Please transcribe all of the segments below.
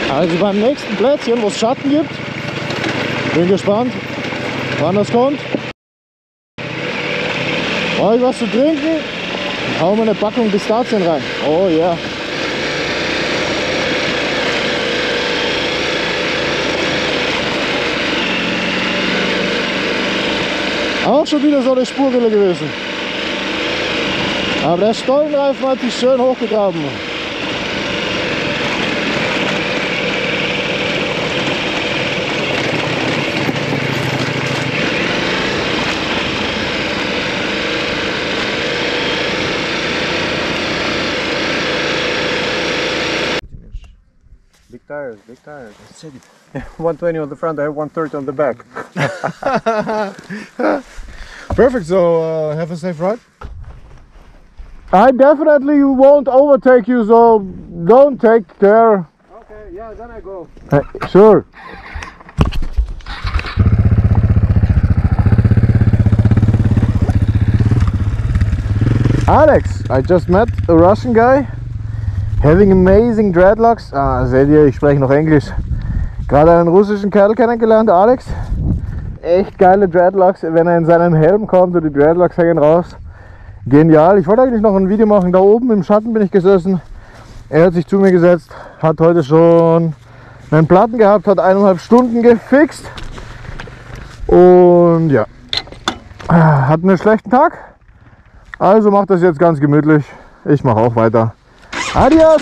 Also beim nächsten Plätzchen, wo es Schatten gibt, bin gespannt, wann das kommt. Brauche ich was zu trinken? Hau mir eine Packung Pistazien rein. Oh ja. Yeah. Auch schon wieder so eine Spurrille gewesen. Aber der Stollenreifen hat sich schön hochgegraben. Big tires, big tires. 120 on the front, I have 130 on the back. Perfect, so have a safe ride. I definitely won't overtake you, so don't take care. Okay, yeah, then I go. Sure. Alex, I just met a Russian guy having amazing dreadlocks. Seht ihr, ich spreche noch Englisch. Gerade einen russischen Kerl kennengelernt, Alex. Echt geile Dreadlocks, wenn er in seinen Helm kommt und die Dreadlocks hängen raus. Genial. Ich wollte eigentlich noch ein Video machen. Da oben im Schatten bin ich gesessen. Er hat sich zu mir gesetzt, hat heute schon einen Platten gehabt, hat 1,5 Stunden gefixt. Und ja, hat einen schlechten Tag. Also macht das jetzt ganz gemütlich. Ich mache auch weiter. Adios!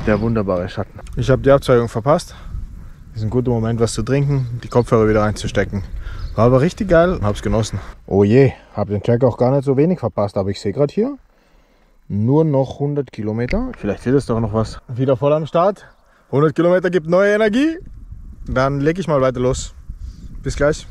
der wunderbare Schatten. Ich habe die Abzweigung verpasst. Ist ein guter Moment, was zu trinken, die Kopfhörer wieder reinzustecken. War aber richtig geil und hab's genossen. Oh je, hab den Track auch gar nicht so wenig verpasst, aber ich sehe gerade hier nur noch 100 Kilometer. Vielleicht wird es doch noch was. Wieder voll am Start. 100 Kilometer gibt neue Energie. Dann leg ich mal weiter los. Bis gleich.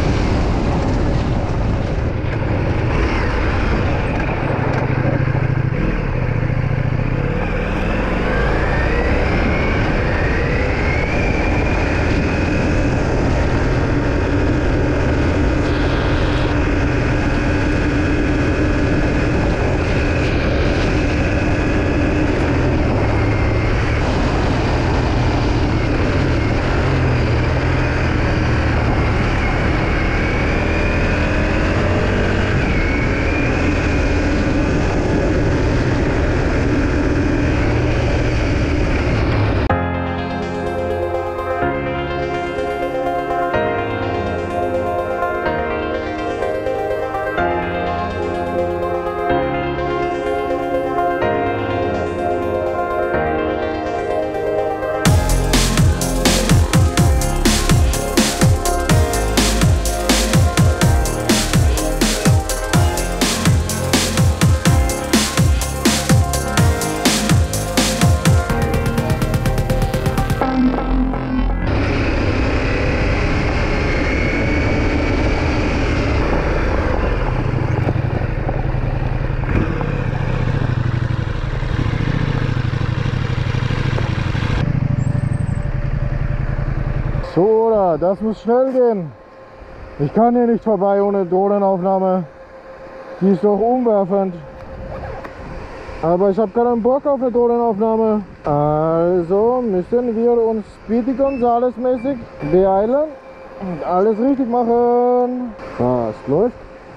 So, das muss schnell gehen. Ich kann hier nicht vorbei ohne Drohnenaufnahme. Die ist doch umwerfend. Aber ich habe keinen Bock auf eine Drohnenaufnahme. Also müssen wir uns Speedy Gonzales mäßig beeilen und alles richtig machen. Fast läuft.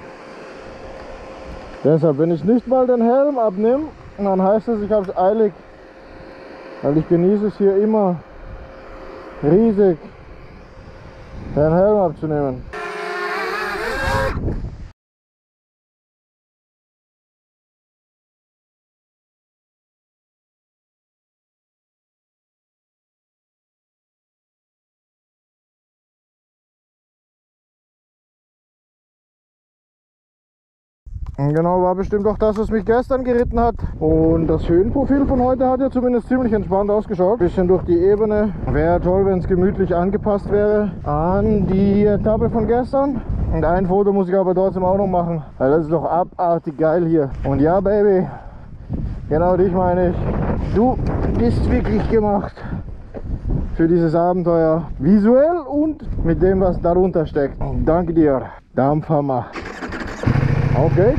Deshalb, wenn ich nicht mal den Helm abnehme, dann heißt es, ich habe es eilig. Weil ich genieße es hier immer riesig, den Helm abzunehmen. Genau, war bestimmt auch das, was mich gestern geritten hat. Und das Höhenprofil von heute hat ja zumindest ziemlich entspannt ausgeschaut. Bisschen durch die Ebene. Wäre toll, wenn es gemütlich angepasst wäre an die Etappe von gestern. Und ein Foto muss ich aber trotzdem auch noch machen, weil das ist doch abartig geil hier. Und ja, Baby, genau dich meine ich. Du bist wirklich gemacht für dieses Abenteuer. Visuell und mit dem, was darunter steckt. Danke dir, Dampfhammer. Auf geht's!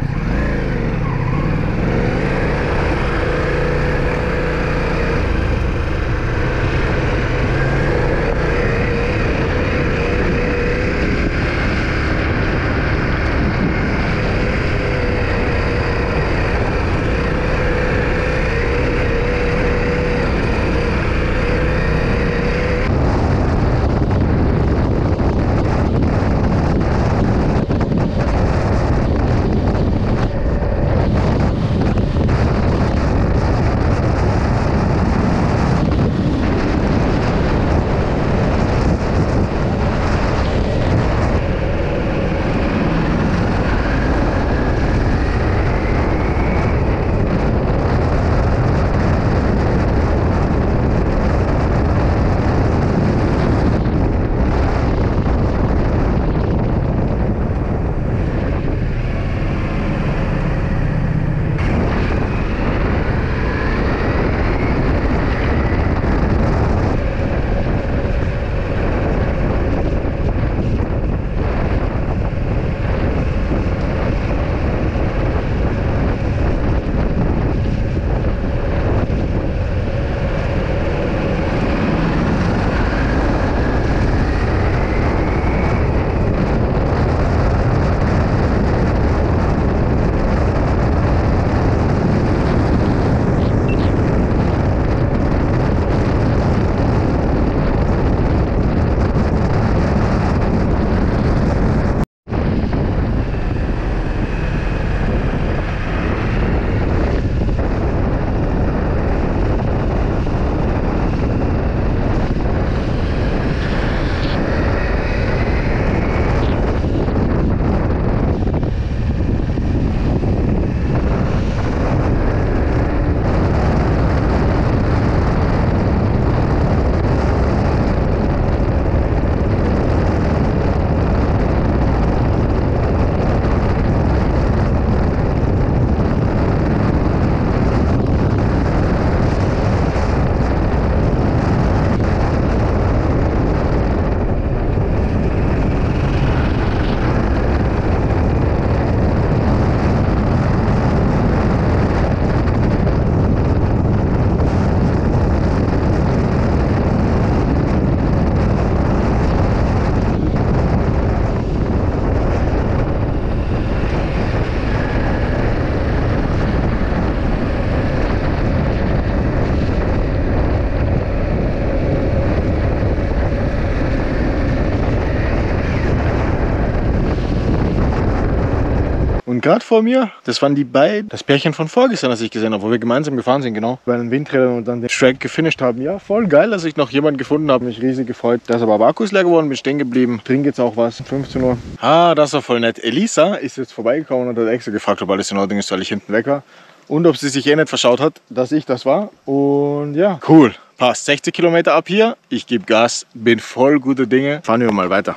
Und gerade vor mir, das waren die beiden, das Pärchen von vorgestern, das ich gesehen habe, wo wir gemeinsam gefahren sind, genau. Bei den Windrädern und dann den Track gefinisht haben. Ja, voll geil, dass ich noch jemanden gefunden habe. Mich riesig gefreut. Da ist aber Akku leer geworden, bin stehen geblieben. Trinke jetzt auch was. 15 Uhr. Ah, das war voll nett. Elisa ist jetzt vorbeigekommen und hat extra gefragt, ob alles in Ordnung ist, weil ich hinten weg war. Und ob sie sich nicht verschaut hat, dass ich das war. Und ja, cool. Passt. 60 Kilometer ab hier. Ich gebe Gas, bin voll guter Dinge. Fahren wir mal weiter.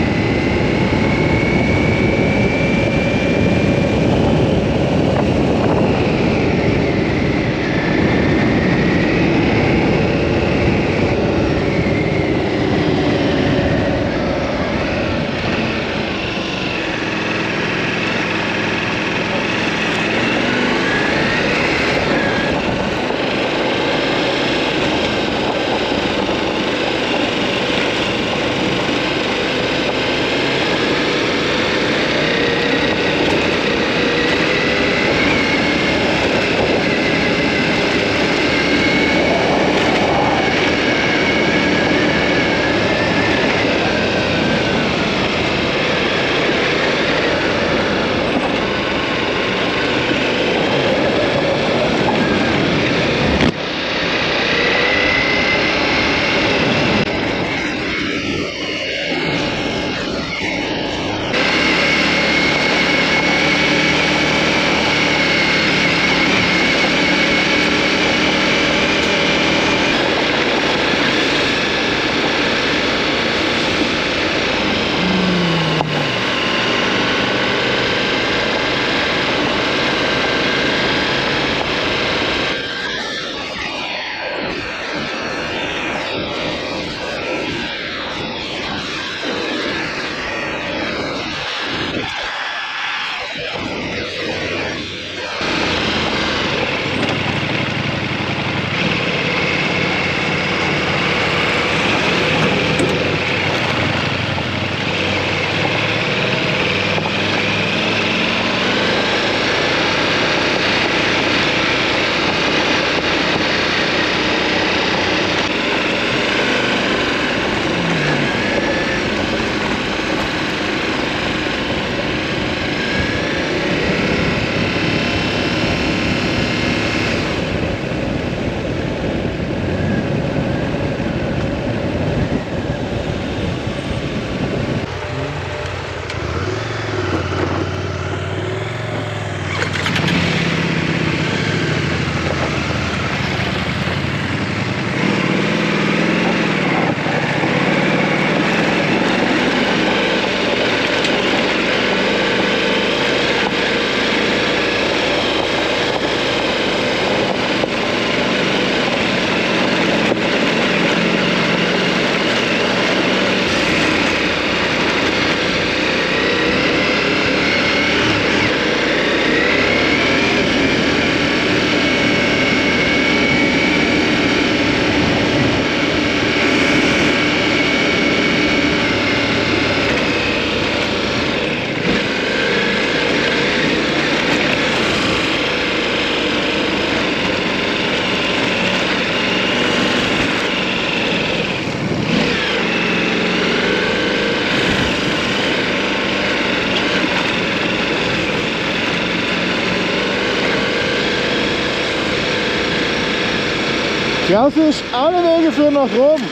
Klassisch, alle Wege führen nach Rom.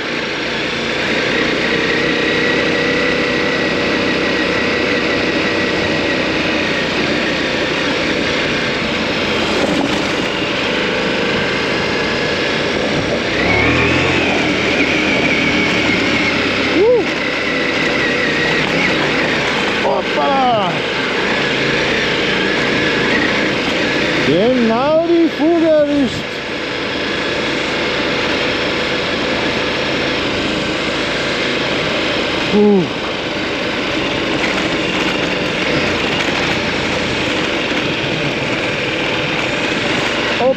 Hoppala! Genau die Fuge erwischt. Hopp.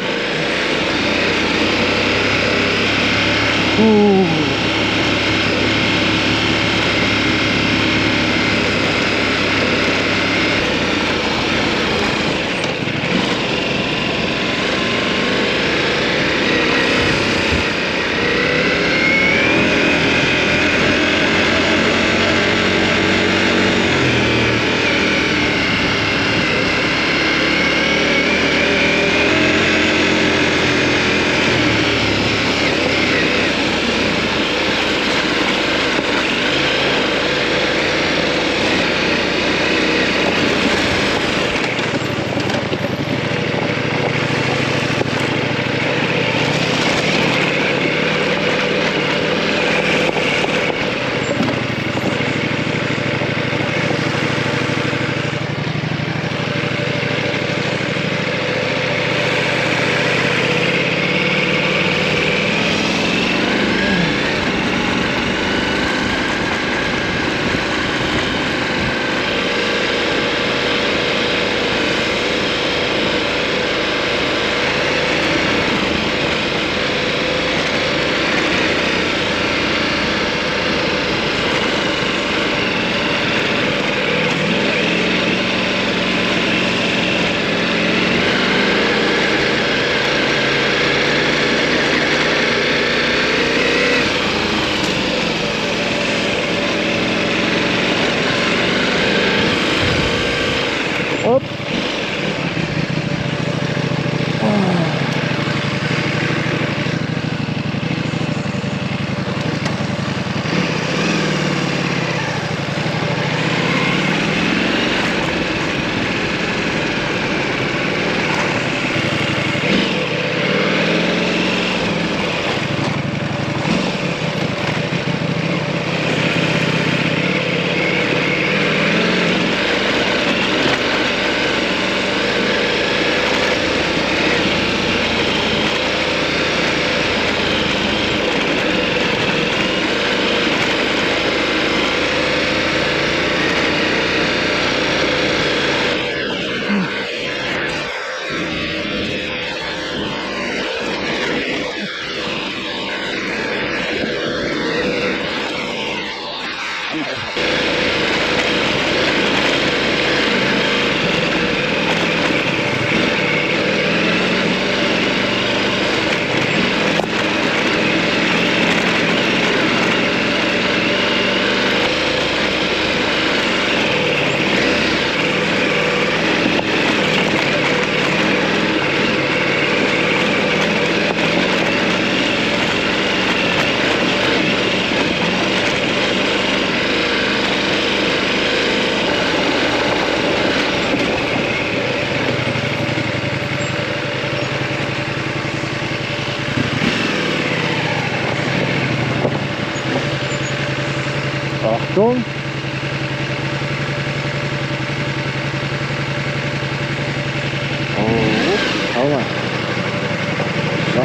Hau mal. So.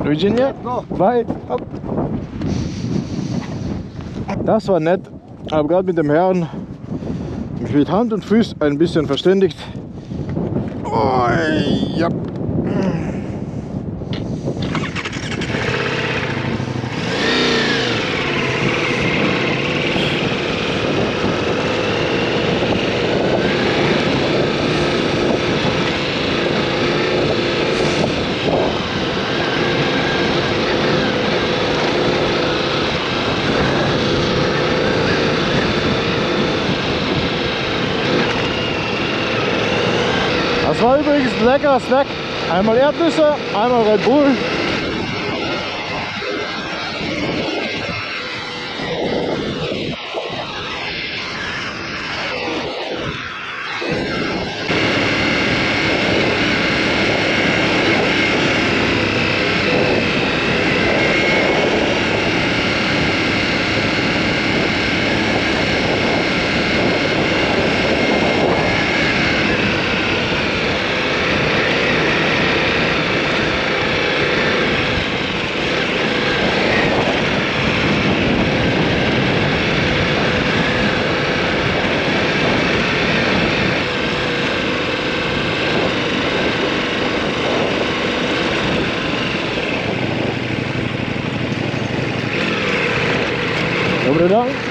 Virginia, bye. Hopp. Das war nett. Ich habe gerade mit dem Herrn mich mit Hand und Fuß ein bisschen verständigt. Oh, ja. Das war übrigens ein leckerer Snack. Einmal Erdnüsse, einmal Red Bull. Dobry dan.